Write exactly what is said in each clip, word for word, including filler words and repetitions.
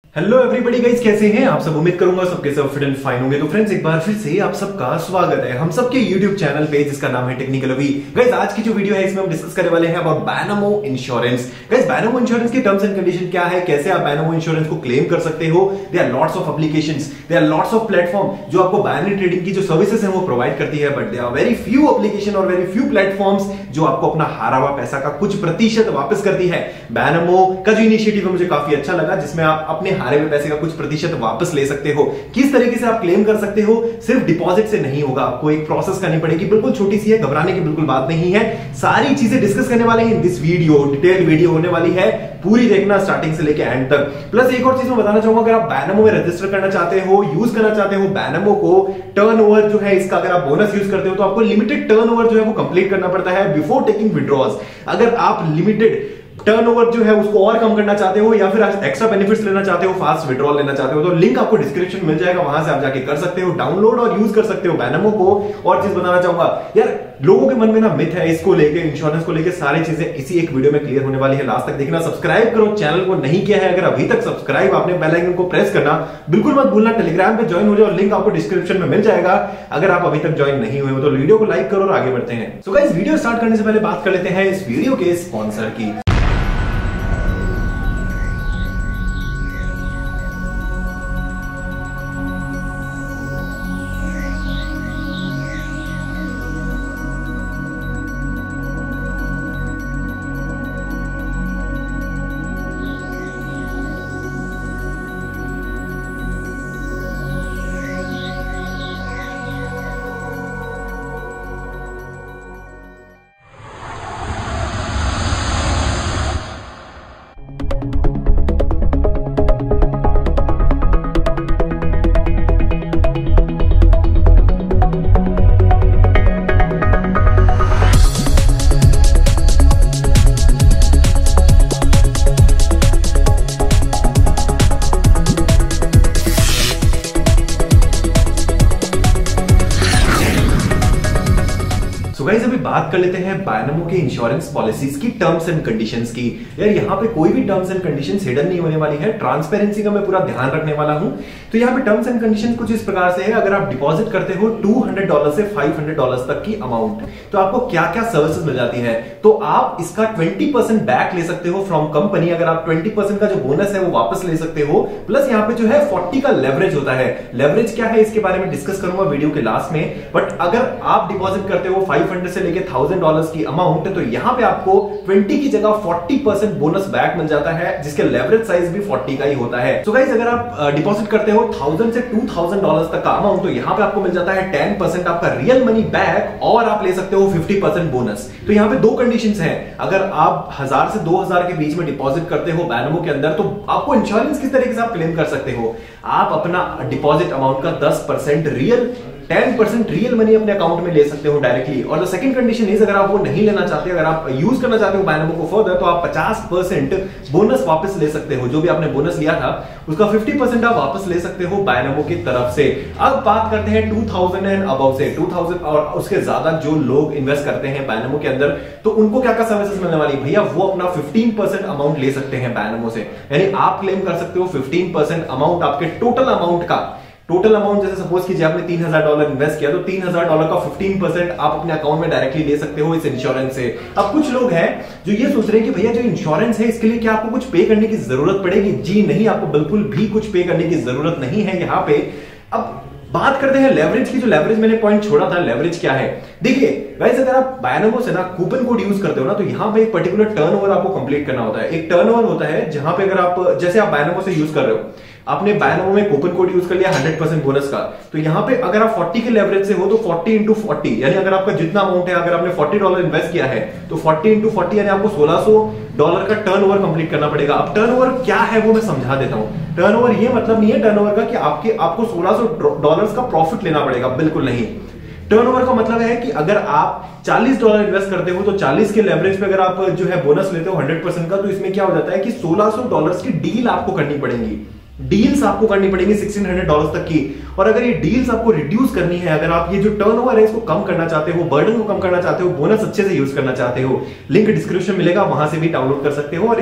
Hello everybody guys, कैसे हैं आप सब। उम्मीद करूंगा सबके सब फिट एंड फाइन होंगे। तो फ्रेंड्स, एक बार फिर से आप सबका स्वागत है हम सबके यूट्यूब चैनल पे जिसका नाम है टेक्निकल अभी। गाइस, आज की जो वीडियो है इसमें हम डिस्कस करने वाले हैं about Binomo insurance. Guys, Binomo insurance की टर्म्स एंड कंडीशन क्या है, कैसे आप बायनोमो इंश्योरेंस को क्लेम कर सकते हो। There are lots of applications, there are lots of platform जो आपको बाइनरी ट्रेडिंग की जो सर्विसेज है वो प्रोवाइड करती है, but there are very few application और वेरी फ्यू प्लेटफॉर्म्स जो आपको अपना हारा हुआ पैसा का कुछ प्रतिशत वापस करती है। बायनोमो का जो इनिशिएटिव है मुझे काफी अच्छा लगा, जिसमें आप अपने हारे हुए पैसे का कुछ प्रतिशत वापस ले सकते हो। किस तरीके से आप क्लेम कर सकते हो, सिर्फ डिपॉजिट से नहीं होगा, आपको एक प्रोसेस करनी पड़ेगी, बिल्कुल छोटी सी है, घबराने की बिल्कुल बात नहीं है। सारी चीजें डिस्कस करने वाले हैं in this video, detailed video होने वाली है, पूरी देखना स्टार्टिंग से लेकर एंड तक। प्लस एक और चीज मैं बताना चाहूंगा, अगर आप बायनोमो में रजिस्टर करना चाहते हो, यूज करना चाहते हो बायनोमो को, टर्नओवर जो है इसका अगर आप बोनस यूज करते हो तो आपको लिमिटेड टर्नओवर जो है वो कंप्लीट करना पड़ता है बिफोर टेकिंग विड्रॉज। अगर आप लिमिटेड टर्नओवर जो है उसको और कम करना चाहते हो या फिर एक्स्ट्रा बेनिफिट्स लेना चाहते हो, फास्ट विड्रॉल लेना चाहते हो, तो लिंक आपको डिस्क्रिप्शन मिल जाएगा, वहां से आप जाके कर सकते हो, डाउनलोड और यूज कर सकते हो बायनोमो को। और चीज बताना चाहूंगा यार, लोगों के मन में ना मिथ है इसको लेके, इंश्योरेंस को लेके, सारी चीजें इसी एक वीडियो में क्लियर होने वाली है। लास्ट तक देखना, सब्सक्राइब करो, चैनल को नहीं किया है अगर अभी तक सब्सक्राइब आपने, बेल आइकन को प्रेस करना बिल्कुल मत भूलना। टेलीग्राम पे ज्वाइन हो जाओ, लिंक आपको डिस्क्रिप्शन में मिल जाएगा अगर आप अभी तक ज्वाइन नहीं हुए हो तो। वीडियो को लाइक करो और आगे बढ़ते हैं। सो गाइस, वीडियो स्टार्ट करने से पहले बात कर लेते हैं इस वीडियो के स्पॉन्सर की। So guys, अभी बात कर लेते हैं बायनोमो के इंश्योरेंस पॉलिसीज की टर्म्स एंड कंडीशंस की। यार, यहाँ पे कोई भी टर्म्स एंड कंडीशंस हिडन नहीं होने वाली है, ट्रांसपेरेंसी का मैं पूरा ध्यान रखने वाला हूं। तो यहाँ पे टर्म्स एंड कंडीशंस कुछ इस प्रकार से है, अगर आप डिपॉजिट करते हो दो सौ डॉलर से पाँच सौ डॉलर तक की अमाउंट, तो आपको क्या क्या सर्विसेज मिल जाती है। तो आप इसका बीस परसेंट बैक ले सकते हो फ्रॉम कंपनी, अगर आप बीस परसेंट का जो बोनस है वो वापस ले सकते हो। प्लस यहाँ पे जो है चालीस का लेवरेज होता है। लेवरेज क्या है इसके बारे में डिस्कस करूंगा वीडियो के लास्ट में, बट अगर आप डिपॉजिट करते हो पाँच सौ से लेके थाउजेंड डॉलर्स की अमाउंट, तो यहाँ पे आपको बीस की जगह चालीस परसेंट बोनस बैक मिल जाता है, जिसके लेवरेज साइज भी चालीस का ही होता है। सो गाइस, अगर आप डिपॉजिट करते हो थाउजेंड से टू थाउजेंड डॉलर्स तक का अमाउंट, तो यहाँ पे आपको मिल जाता है दस परसेंट आपका रियल मनी बैक, और आप ले सकते हो पचास परसेंट बोनस। तो यहाँ पे दो कंडीशंस हैं, अगर आप हजार से दो हजार के बीच में डिपॉजिट करते हो बायनोमो के अंदर, तो आपको इंश्योरेंस किस तरीके से आप क्लेम कर सकते हो। आप अपना डिपॉजिट अमाउंट का दस percent real ten percent real money अपने अकाउंट में ले सकते हो डायरेक्टली। और द सेकंड कंडीशन इज, अगर आप वो नहीं लेना चाहते, अगर आप यूज करना चाहते हो बायनोमो को फर्दर, तो आप पचास परसेंट बोनस वापस ले सकते हो। जो भी आपने बोनस लिया था उसका पचास परसेंट आप वापस ले सकते हो बायनोमो की तरफ से। अब बात करते हैं दो हज़ार एंड अबव से, दो हज़ार और उसके ज्यादा जो लोग इन्वेस्ट करते हैं बायनोमो के अंदर, तो उनको क्या क्या सर्विसेज मिलने वाली भैया, वो अपना पंद्रह परसेंट अमाउंट ले सकते हैं बायनोमो से। यानी आप क्लेम कर सकते हो पंद्रह परसेंट अमाउंट, आपके टोटल अमाउंट का टोटल अमाउंट। जैसे सपोज कीजिए आपने तीन हजार डॉलर इन्वेस्ट किया, तो तीन हजार डॉलर का पंद्रह परसेंट आप अपने अकाउंट में डायरेक्टली ले सकते हो इस इंश्योरेंस से। अब कुछ लोग हैं जो ये सोच रहे हैं कि भैया जो इंश्योरेंस है इसके लिए क्या आपको कुछ पे करने की जरूरत पड़ेगी। जी नहीं, आपको बिल्कुल भी कुछ पे करने की जरूरत नहीं है यहाँ पे। अब बात करते हैं लेवरेज की। जो लेवरेज मैंने पॉइंट छोड़ा था, लेवरेज क्या है, देखिए गाइस, अगर आप बायनोमो से ना कूपन कोड यूज करते हो ना, तो यहाँ पे एक पर्टिकुलर टर्नओवर आपको कंप्लीट करना होता है। एक टर्नओवर होता है जहां पे अगर आप, जैसे आप बायनोमो से यूज कर रहे हो, आपने बायनोमो में कूपन कोड यूज कर लिया सौ परसेंट बोनस का, तो यहाँ पे अगर आप चालीस के लेवरेज से हो तो चालीस इंटू चालीस, यानी अगर आपका जितना अमाउंट है, अगर आपने चालीस डॉलर इन्वेस्ट किया है तो चालीस इंटू चालीस यानी आपको सोलह सौ डॉलर का टर्नओवर कंप्लीट करना पड़ेगा। अब टर्नओवर क्या है वो मैं समझा देता हूं। टर्नओवर ये मतलब नहीं है टर्नओवर का कि आपके आपको सोलह सौ डॉलर का प्रॉफिट लेना पड़ेगा, बिल्कुल नहीं। टर्नओवर का मतलब है कि अगर आप चालीस डॉलर इन्वेस्ट करते हो तो चालीस के लेवरेज पे अगर आप जो है बोनस लेते हो सौ परसेंट का, तो इसमें क्या हो जाता है कि सोलह सौ डॉलर्स की डील आपको करनी पड़ेगी। डील्स आपको करनी पड़ेगी सोलह सौ डॉलर्स तक की। और अगर ये डील्स आपको रिड्यूस करनी है, अगर आप ये जो टर्नओवर है इसको कम करना चाहते हो, बर्डन को कम करना चाहते हो, बोनस अच्छे से यूज करना चाहते हो, लिंक डिस्क्रिप्शन मिलेगा, वहां से भी डाउनलोड कर सकते हो। और इस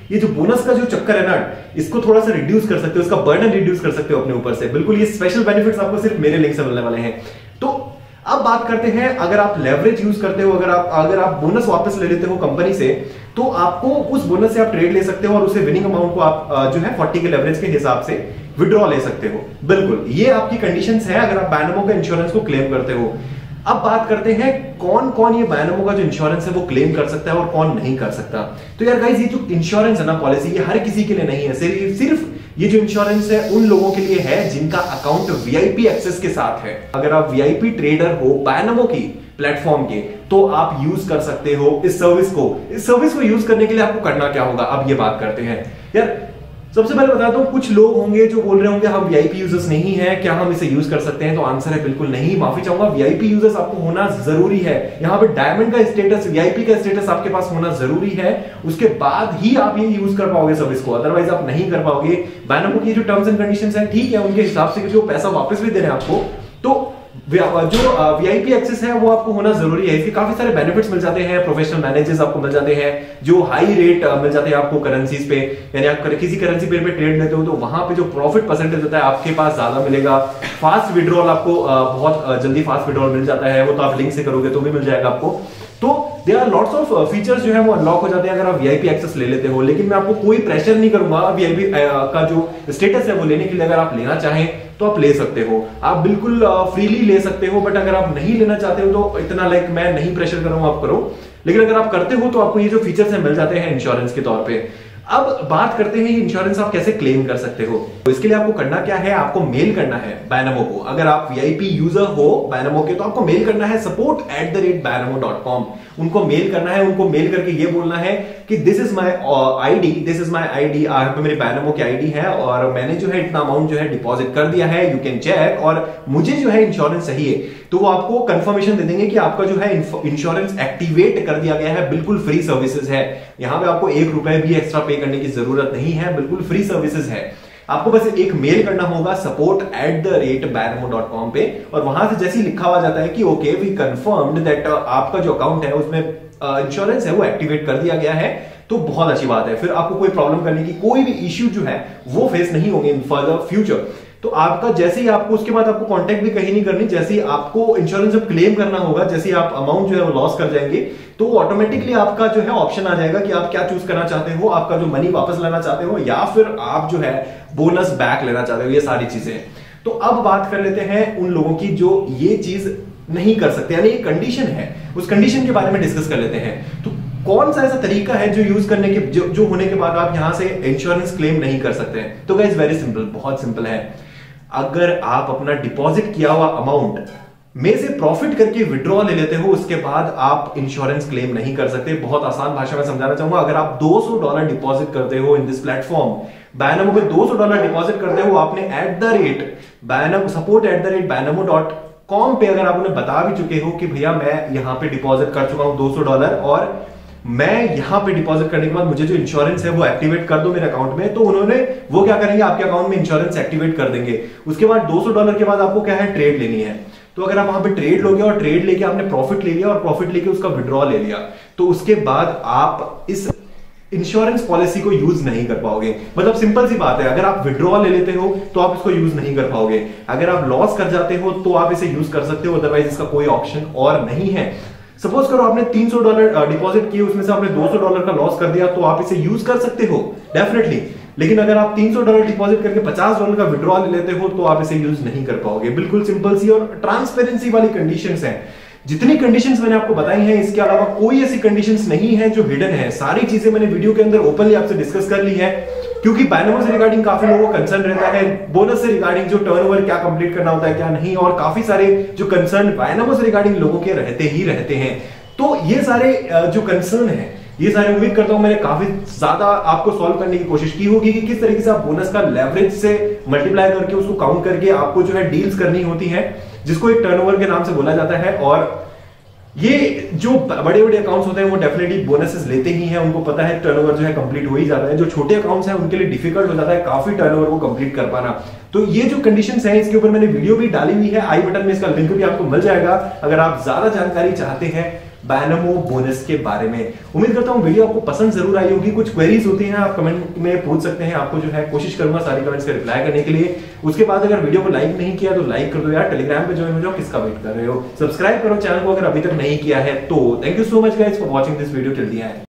ये जो बोनस का जो चक्कर है ना, इसको थोड़ा सा रिड्यूस कर सकते हो, इसका बर्डन रिड्यूस कर सकते हो अपने ऊपर से। बिल्कुल ये स्पेशल बेनिफिट्स आपको सिर्फ मेरे लिंक से मिलने वाले हैं। तो अब बात करते हैं, अगर आप लेवरेज यूज करते हो, अगर आप अगर आप बोनस वापस ले लेते हो कंपनी से, तो आपको उस बोनस से आप ट्रेड ले सकते हो और उसे विनिंग अमाउंट को आप जो है चालीस के लेवरेज के हिसाब से विड्रॉ ले सकते हो। बिल्कुल ये आपकी कंडीशंस है अगर आप बायनोमो का इंश्योरेंस को क्लेम करते हो। अब बात करते हैं कौन कौन ये बायनोमो का जो इंश्योरेंस है वो क्लेम कर सकता है और कौन नहीं कर सकता। तो यार गाइस, ये जो इंश्योरेंस है ना, पॉलिसी, ये हर किसी के लिए नहीं है। सिर्फ सिर्फ ये जो इंश्योरेंस है उन लोगों के लिए है जिनका अकाउंट वीआईपी एक्सेस के साथ है। अगर आप वीआईपी ट्रेडर हो बायनोमो की प्लेटफॉर्म के, तो आप यूज कर सकते हो इस सर्विस को। इस सर्विस को यूज करने के लिए आपको करना क्या होगा, अब ये बात करते हैं। यार सबसे पहले बताता हूं, कुछ लोग होंगे जो बोल रहे होंगे हम वीआईपी यूजर्स नहीं है, क्या हम इसे यूज कर सकते हैं? तो आंसर है बिल्कुल नहीं। माफी चाहूंगा, वीआईपी यूजर्स आपको होना जरूरी है। यहाँ पे डायमंड का स्टेटस, वीआईपी का स्टेटस आपके पास होना जरूरी है। उसके बाद ही आप ये यूज कर पाओगे सर्विस को, अदरवाइज आप नहीं कर पाओगे। बायनोमो की जो टर्म्स एंड कंडीशंस है, ठीक है, उनके हिसाब से जो पैसा वापस भी दे रहे हैं आपको, तो जो वीआईपी एक्सेस है वो आपको होना जरूरी है। इसके काफी सारे बेनिफिट्स मिल जाते हैं, प्रोफेशनल मैनेजर्स आपको मिल जाते हैं, जो हाई रेट मिल जाते हैं आपको करेंसीज पे, यानी आप किसी करेंसी पे ट्रेड लेते हो तो वहां पे जो प्रॉफिट परसेंटेज होता है आपके पास ज्यादा मिलेगा। फास्ट विड्रॉल आपको बहुत जल्दी फास्ट विड्रॉल मिल जाता है, वो तो आप लिंक से करोगे तो भी मिल जाएगा आपको। तो there are lots of features जो है वो अनलॉक हो जाते हैं अगर आप वीआईपी एक्सेस ले लेते हो। लेकिन मैं आपको कोई प्रेशर नहीं करूंगा वीआईपी का जो स्टेटस है वो लेने के लिए। अगर आप लेना चाहें तो आप ले सकते हो, आप बिल्कुल फ्रीली ले सकते हो। बट अगर आप नहीं लेना चाहते हो तो इतना लाइक मैं नहीं प्रेशर करूंगा, आप करो। लेकिन अगर आप करते हो तो आपको ये जो फीचर्स है मिल जाते हैं इंश्योरेंस के तौर पे। अब बात करते हैं ये इंश्योरेंस आप कैसे क्लेम कर सकते हो। तो इसके लिए आपको करना क्या है, आपको मेल करना है बायनोमो को। अगर आप वीआईपी यूजर हो बायनोमो के तो आपको मेल करना है support at the rate Binomo dot com. उनको मेल करना है, उनको मेल करके ये बोलना है कि this is my ID, this is my ID, मेरी बायनोमो की आईडी है और मैंने जो है इतना अमाउंट जो है डिपॉजिट कर दिया है, यू कैन चेक, और मुझे जो है इंश्योरेंस चाहिए। तो वो आपको कंफर्मेशन दे देंगे कि आपका जो है इंश्योरेंस एक्टिवेट कर दिया गया है। बिल्कुल फ्री सर्विसेज है, यहां पे आपको एक रुपए भी एक्स्ट्रा पे करने की जरूरत नहीं है, बिल्कुल फ्री सर्विसेज है। आपको बस एक मेल करना होगा support at the rate Binomo dot com पे, और वहां से जैसे ही लिखा हुआ जाता है कि ओके वी कंफर्म्ड दैट आपका जो अकाउंट है उसमें इंश्योरेंस uh, है वो एक्टिवेट कर दिया गया है, तो बहुत अच्छी बात है। फिर आपको कोई प्रॉब्लम करने की कोई भी इश्यू जो है वो फेस नहीं होंगे इन फर्दर फ्यूचर। तो आपका जैसे ही आपको उसके बाद आपको कांटेक्ट भी कहीं नहीं करनी, जैसे ही आपको इंश्योरेंस जब क्लेम करना होगा, जैसे ही आप अमाउंट जो है वो लॉस कर जाएंगे, तो ऑटोमेटिकली आपका जो है ऑप्शन आ जाएगा कि आप क्या चूज करना चाहते हो, आपका जो मनी वापस लेना चाहते हो या फिर आप जो है बोनस बैक लेना चाहते हो, ये सारी चीजें। तो अब बात कर लेते हैं उन लोगों की जो ये चीज नहीं कर सकते, यानी एक कंडीशन है, उस कंडीशन के बारे में डिस्कस कर लेते हैं। तो कौन सा ऐसा तरीका है जो यूज करने के जो, जो होने के बाद आप यहां से इंश्योरेंस क्लेम नहीं कर सकते हैं? तो गाइस वेरी सिंपल, बहुत सिंपल है। अगर आप अपना डिपॉजिट किया हुआ अमाउंट में से प्रॉफिट करके विड्रॉ ले लेते हो, उसके बाद आप इंश्योरेंस क्लेम नहीं कर सकते। बहुत आसान भाषा में समझाना चाहूंगा, अगर आप दो सौ डॉलर डिपॉजिट करते हो इन दिस प्लेटफॉर्म बायनोमो पे, दो सौ डॉलर डिपॉजिट करते हो आपने at the rate Binomo support at the rate Binomo dot com पे, अगर आप उन्हें बता भी चुके हो कि भैया मैं यहां पे डिपॉजिट कर चुका हूं दो सौ डॉलर और मैं यहां पे डिपॉजिट करने के बाद मुझे जो इंश्योरेंस है वो एक्टिवेट कर दो मेरे अकाउंट में, तो उन्होंने वो क्या करेंगे, आपके अकाउंट में इंश्योरेंस एक्टिवेट कर देंगे। उसके बाद दो सौ डॉलर के बाद आपको क्या है, ट्रेड लेनी है। तो अगर आप वहां पे ट्रेड लोगे और ट्रेड लेके आपने प्रॉफिट ले लिया और प्रॉफिट लेके उसका विड्रॉ ले लिया, तो उसके बाद आप इस इंश्योरेंस पॉलिसी को यूज नहीं कर पाओगे। मतलब सिंपल सी बात है, अगर आप विड्रॉ ले लेते हो तो आप इसको यूज नहीं कर पाओगे, अगर आप लॉस कर जाते हो तो आप इसे यूज कर सकते हो, अदरवाइज इसका कोई ऑप्शन और नहीं है। सपोज करो आपने तीन सौ डॉलर डिपॉजिट किए, उसमें से आपने दो सौ डॉलर का लॉस कर दिया, तो आप इसे यूज कर सकते हो डेफिनेटली। लेकिन अगर आप तीन सौ डॉलर डिपॉजिट करके पचास डॉलर का विड्रॉ ले लेते हो तो आप इसे यूज नहीं कर पाओगे। बिल्कुल सिंपल सी और ट्रांसपेरेंसी वाली कंडीशंस हैं। जितनी कंडीशंस मैंने आपको बताई हैं, इसके अलावा कोई ऐसी कंडीशंस नहीं है जो हिडन है। सारी चीजें मैंने वीडियो के अंदर ओपनली आपसे डिस्कस कर ली है, क्योंकि बायनोमो से रिगार्डिंग काफी लोगों को कंसर्न रहता है, बोनस से रिगार्डिंग जो टर्नओवर क्या कंप्लीट करना होता है क्या नहीं, और काफी सारे जो कंसर्न बायनोमो से रिगार्डिंग लोगों के रहते ही रहते हैं। तो ये सारे जो कंसर्न है, ये सारे उम्मीद करता हूं मैंने काफी ज्यादा आपको सॉल्व करने की कोशिश की होगी कि किस तरीके से आप बोनस का लेवरेज से मल्टीप्लाई करके उसको काउंट करके आपको जो है डील्स करनी होती है, जिसको एक टर्नओवर के नाम से बोला जाता है। और ये जो बड़े बड़े अकाउंट्स होते हैं वो डेफिनेटली बोनसेस लेते ही हैं, उनको पता है टर्नओवर जो है कंप्लीट हो ही जाता है। जो छोटे अकाउंट्स हैं उनके लिए डिफिकल्ट हो जाता है काफी टर्नओवर को कंप्लीट कर पाना। तो ये जो कंडीशंस हैं, इसके ऊपर मैंने वीडियो भी डाली हुई है, आई बटन में इसका लिंक भी आपको मिल जाएगा। अगर आप ज्यादा जानकारी चाहते हैं बायनमो बोनस के बारे में। उम्मीद करता हूं वीडियो आपको पसंद जरूर आई होगी। कुछ क्वेरीज होती हैं आप कमेंट में पूछ सकते हैं, आपको जो है कोशिश करूंगा सारी कमेंट्स का रिप्लाई करने के लिए। उसके बाद अगर वीडियो को लाइक नहीं किया तो लाइक कर दो यार, टेलीग्राम पे ज्वाइन हो जाओ, किसका वेट कर रहे हो, सब्सक्राइब करो चैनल को अगर अभी तक नहीं किया है तो। Thank you so much guys for watching this video till the and.